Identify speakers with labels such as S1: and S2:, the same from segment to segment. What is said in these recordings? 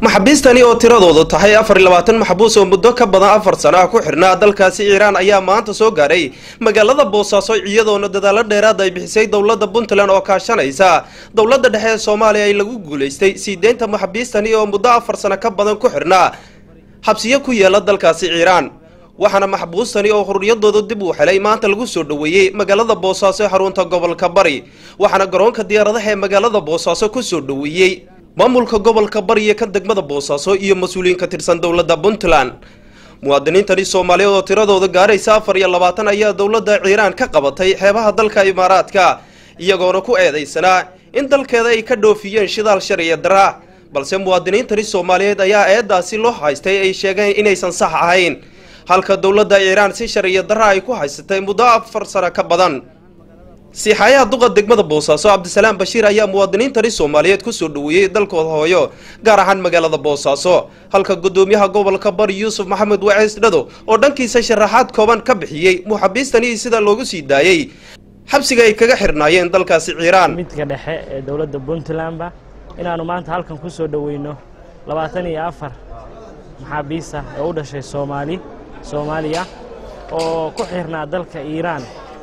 S1: maxaabiistani oo tiradoodu tahay 24 maxbuus oo muddo ka badan 4 sano ku xirnaa dalkaasi Iiraan ayaa maanta soo gaaray magaalada Boosaaso iyadoona dadaalo dheeraad ay bixisay dawladda Puntland oo kaashanaysa dawladda dhexe ee Soomaaliya ay lagu guuleystay siideenta maxaabiistani oo muddo 4 sano ka badan ku xirnaa xabsiyo ku yaala dalkaasi Iiraan waxaana maxbuustani oo xurriyadooda dib u helay maanta lagu soo dhaweeyay magaalada Boosaaso xarunta gobolka Bari waxaana garoonka diyaaradaha ee magaalada Boosaaso ku soo dhaweeyay maamulka gobolka Bari ka degmada Boosaaso iyo mas'uuliyiin ka tirsan dawladda Puntland muwaadiniintani Soomaaliyeed oo tiradooda gaaraysa 24 ayaa dawladda Iiraan ka qabatay xeebaha dalka Imaaraadka iyagoona ku eedeysana in dalkeeda ay ka dhoofiyeen shidaal sharci darro balse muwaadiniintani Soomaaliyeed ayaa eedaasi loo haystay ay sheegeen inaysan sax ahayn halka dawladda Iiraan si sharci darro ay ku haysatay muddo 4 sano ka badan سيحايا دوغا دegmada Boosaaso Cabdisalaam Bashiir ayaa muwaadiniintani Soomaaliyeed ku soo dhaweeyay dalkooda hooyo gaar ahaan magaalada Boosaaso halka gudoomiyaha gobolka Bari Yuusuf Maxamed Waciis Dhado oo dhankiisa sharaxaad kooban ka bixiyay maxaabiistani sida loogu sii daayay xabsiga ay kaga xirnaayeen dalkaasi Iiraan
S2: midka dhexe ee dawladda Puntland ba inaanu maanta halkan ku soo dhaweyno 24 maxaabiis ah oo u dhashay Soomaaliya oo ku xirnaa dalka Iiraan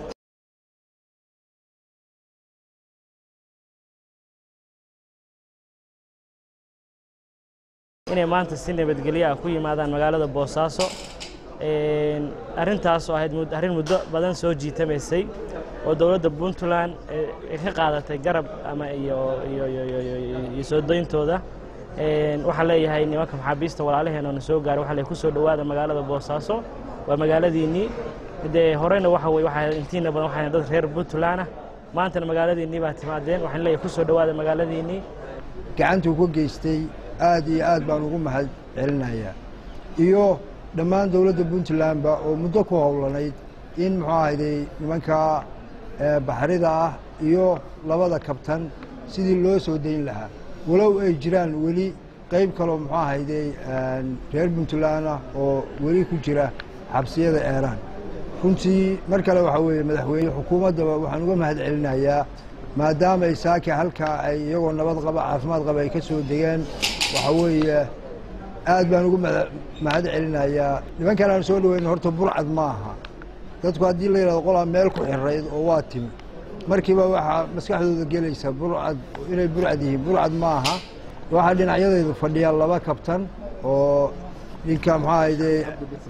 S2: inay maanta si nabadgelyo ah ku yimaadaan magaalada Boosaaso arintaas oo ahayd arrin muddo badan soo jiitamaysay oo dawladda Puntland ka qaadatay garab ama iyo soo dayntooda waxa leeyahay nimanka maxaabiista walaalaheena soo gaaray waxa la ku soo dhawaada magaalada Boosaaso waa magaaladiini horeyna waxa intiina badan waxa dad reer Puntland maanta magaaladiini baa timaadeen waxa leeyahay ku soo dhawaada magaaladiini
S3: gacantu ku geystay aad iyo aad baan ugu mahad celinayaa iyo dhammaan dawladda Puntland ba oo muddo ku howlanayd in muxuu ahaayay nimanka baxrida ah iyo labada kabtan sidii loo soo deyn lahaa walow ay jiraan wali qayb kale muxuu ahaayay reer Puntland oo wali ku jira xabsiyada Iiraan runtii mar kale waxa weeye madaxweynaha xukuumadda waxaan uga mahad celinayaa maadaama ay saaki halka ay iyagoo nabad qaba caafimaad qaba ay ka soo degeen waxa weeye aad baan ugu mahad celinayaa nimankan aan soo dhaweyn horta burcad ma aha dadku haddii la yiraahdo qolaa meel ku xirayd oo waa tim markiiba waxa maskaxdooda gelaysa burcad inay burcad yihiin burcad ma aha waxa dhinacyadooda fadhiya laba kabtan oo ninka maxaayay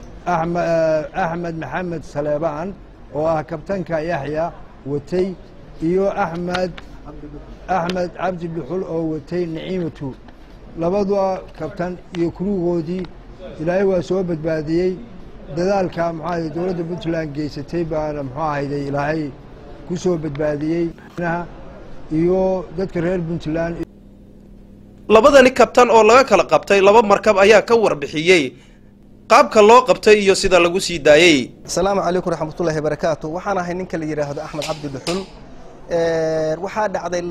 S3: Ahmed Maxamed Saleebaan oo ah kabtanka Yaxya watay iyo Ahmed Cabdi Dhuxul oo watay Naciimatu labadua kabtan iyo kruugoodii ilaahay waa soo badbaadiyay dadaalka maxaa dawladda Puntland geysatay baan maxaa ilaahay ku soo badbaadiyay iyo dadka reer Puntland
S1: labadani kabtan oo laga kala qabtay laba markab ayaa ka warbixiyay qaabka loo qabtay iyo sida lagu sii daayay
S4: assalaamu calaykum raxmatullaahi wa barakaatuh waxaan ahay ninka la yiraahdo Ahmed Cabdi Dhuxul waxaa dhacday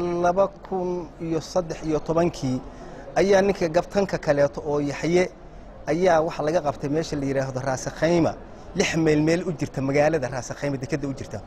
S4: 2013 ayaa ninka gabtanka kaleeto oo Yaxye ayaa waxa laga qabtay meesha la yiraahdo Raasaqayma 6 meel u jirta magaalada Raasaqayma dekada u jirta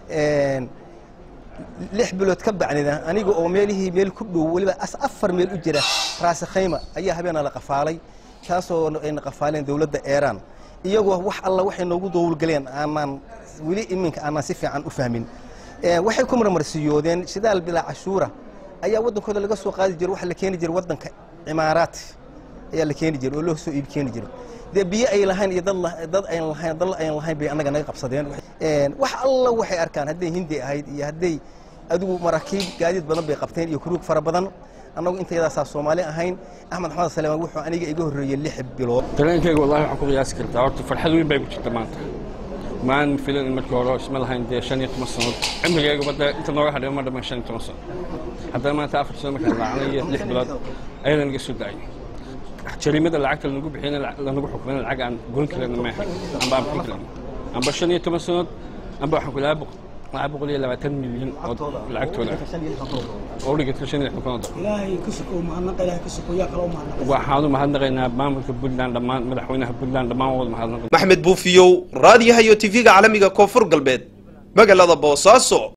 S4: 6 bilood ka bacnida aniga oo meel ku dhow waliba 4 meel u jira Raasaqayma ayaa habeena la qafaalay taasoo ay qafaaleen dawladda Iiraan iyagoo wax alla waxay noogu dowlgaleen aanan wali iminka aanan si fiican u fahmin waxay ku marmarsiyoodeen shidaal bilaa cashuura ayaa wadankooda laga soo qaadi jiray wax la keeni jiray wadanka Imaaraat ayaa la keeni jiray oo loo soo iib keeni jiray biyo ay lahayn iyo dad ay lahayn bay anaga naga qabsadeen wax alla waxay arkaan haday hindi ahayd iyo haday adigu maraakiib gaadiid badan bay qabteen iyo kruug fara badan anagu intayda Soomaali ahayn Ahmed Maxamed Saleeman wuxuu aniga iga horeeyay 6 bilood
S5: dareenkayga wallahi waxaan ku qiyaasi kartaa horta farxad weyn bay ku jirtaa maanta maan filan in markii hore isma lahayn 15 sano cimrigayga bada inta nooga hadhay ma dhamaan 15 sano haddana maanta 4 sano markaan laacnay 6 bilood ayaan laga soo daayay jarimada lacagta lagu bixin lagu xukumay lacag aan goyn karin ma ahayn amba aan bixin karin amba 15 sano amba waxaan ku laabo 120 milyan lacagtooda oo liga tirsan
S6: ilaahay ku soo mahadnaq ilaahay ku soo yaa kala mahadnaq
S5: waxaanu mahadnaqaynaa maamulka Puntland dhamaan madaxweynaha Puntland dhamaan wada mahadnaq
S1: Maxamed Buufiyo raadiyaha iyo TV-ga caalamiga Koonfur Galbeed magaalada Boosaaso